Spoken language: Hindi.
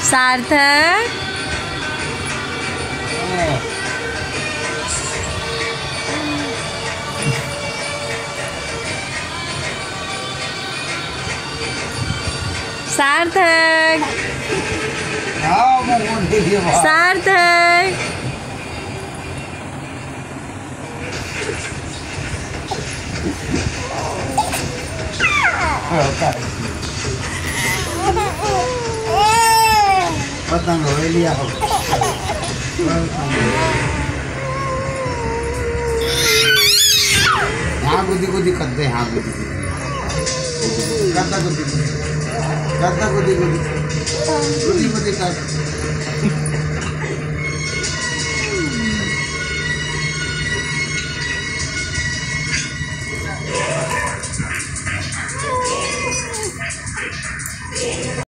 सार्थक सार्थक सार्थक पतंग हो लिया हो यहाँ गुदी गुदी करते हैं, यहाँ गुदी करता गुदी गुदी गुदी गुदी गुदी कर